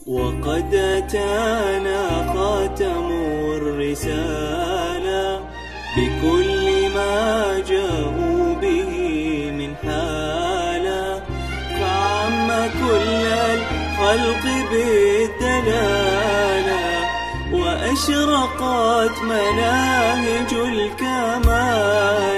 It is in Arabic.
وقد أتانا خاتم الرسالة بكل ما جاءوا به من حالة، فعم كل الخلق بالدلالة، وأشرقت مناهج الكمال